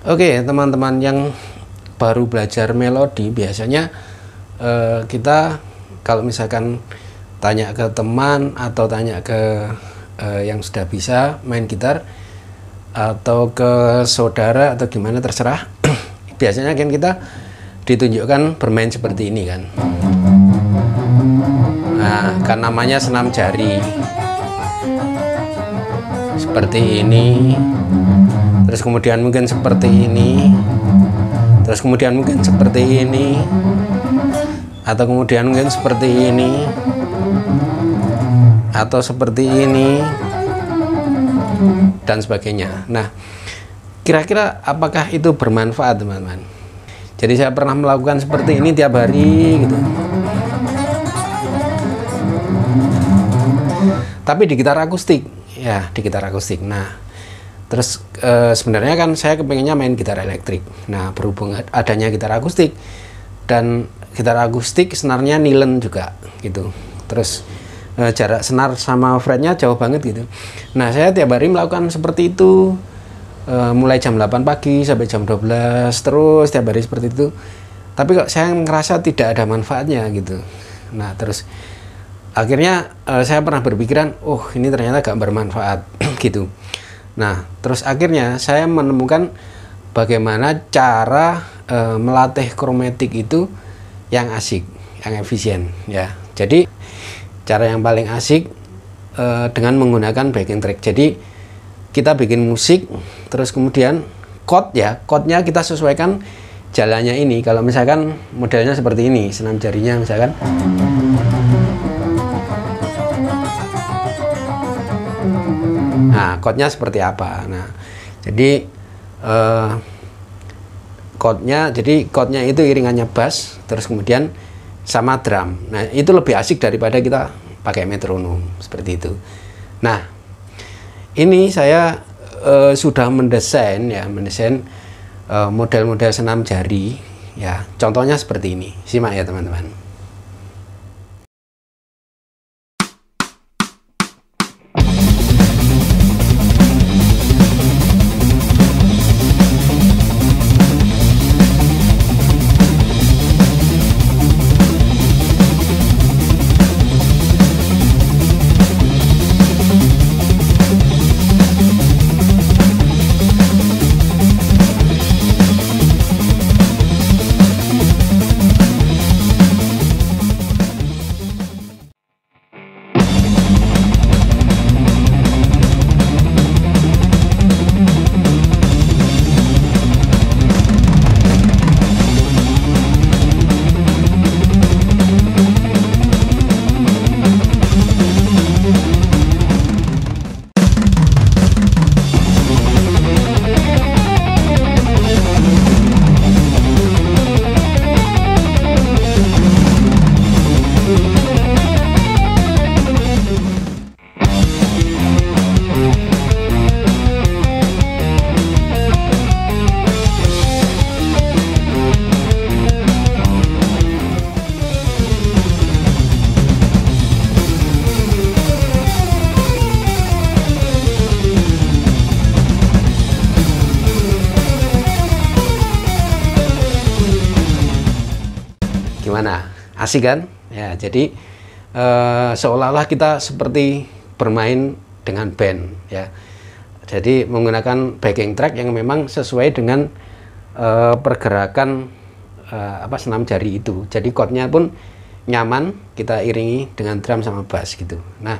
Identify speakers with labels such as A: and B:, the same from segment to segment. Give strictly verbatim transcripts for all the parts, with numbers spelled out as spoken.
A: Oke, teman-teman yang baru belajar melodi, biasanya eh, kita kalau misalkan tanya ke teman atau tanya ke eh, yang sudah bisa main gitar atau ke saudara atau gimana terserah, biasanya kan kita ditunjukkan bermain seperti ini kan. Nah, kan namanya senam jari. Seperti ini. Terus kemudian mungkin seperti ini, terus kemudian mungkin seperti ini, atau kemudian mungkin seperti ini, atau seperti ini, dan sebagainya. Nah, kira-kira apakah itu bermanfaat, teman-teman? Jadi saya pernah melakukan seperti ini tiap hari gitu. Tapi di gitar akustik, ya di gitar akustik. Nah, terus e, sebenarnya kan saya kepengennya main gitar elektrik. Nah, berhubung adanya gitar akustik dan gitar akustik senarnya nilon juga gitu. Terus e, jarak senar sama fretnya jauh banget gitu. Nah, saya tiap hari melakukan seperti itu, e, mulai jam delapan pagi sampai jam dua belas, terus tiap hari seperti itu. Tapi kok saya ngerasa tidak ada manfaatnya gitu. Nah, terus akhirnya e, saya pernah berpikiran, oh ini ternyata gak bermanfaat gitu. Nah, terus akhirnya saya menemukan bagaimana cara e, melatih kromatik itu yang asik, yang efisien ya. Jadi cara yang paling asik e, dengan menggunakan backing track. Jadi kita bikin musik, terus kemudian chord ya, chordnya kita sesuaikan jalannya ini. Kalau misalkan modelnya seperti ini, senam jarinya misalkan. Nah, chordnya seperti apa? Nah, jadi eh, chordnya, jadi chordnya itu iringannya bass, terus kemudian sama drum. Nah, itu lebih asik daripada kita pakai metronom seperti itu. Nah, ini saya eh, sudah mendesain ya, mendesain eh, model-model senam jari ya. Contohnya seperti ini. Simak ya, teman-teman. Gimana? Asik kan? Ya, jadi eh, seolah-olah kita seperti bermain dengan band ya. Jadi menggunakan backing track yang memang sesuai dengan eh, pergerakan eh, apa senam jari itu. Jadi chordnya pun nyaman, kita iringi dengan drum sama bass gitu. Nah,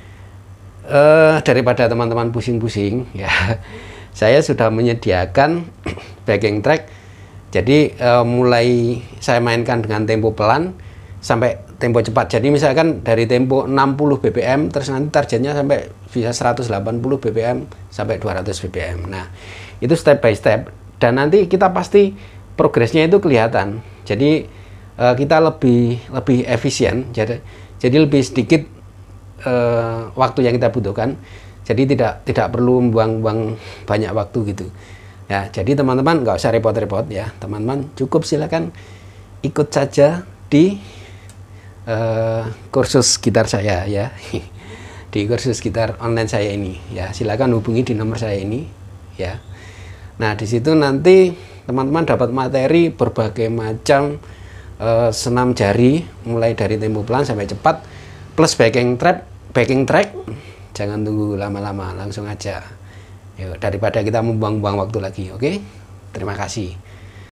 A: eh, daripada teman-teman pusing-pusing ya, saya sudah menyediakan backing track. Jadi uh, mulai saya mainkan dengan tempo pelan sampai tempo cepat. Jadi misalkan dari tempo enam puluh B P M, terus nanti targetnya sampai bisa seratus delapan puluh B P M sampai dua ratus B P M. Nah, itu step by step. Dan nanti kita pasti progresnya itu kelihatan. Jadi uh, kita lebih lebih efisien. Jadi jadi lebih sedikit uh, waktu yang kita butuhkan. Jadi tidak tidak perlu membuang-buang banyak waktu gitu. Ya, jadi teman-teman nggak usah repot-repot ya, teman-teman cukup silakan ikut saja di uh, kursus gitar saya ya, di kursus gitar online saya ini ya. Silakan hubungi di nomor saya ini ya. Nah, di situ nanti teman-teman dapat materi berbagai macam uh, senam jari, mulai dari tempo pelan sampai cepat, plus backing track, backing track. Jangan tunggu lama-lama, langsung aja. Yuk, daripada kita membuang-buang waktu lagi, oke? Terima kasih.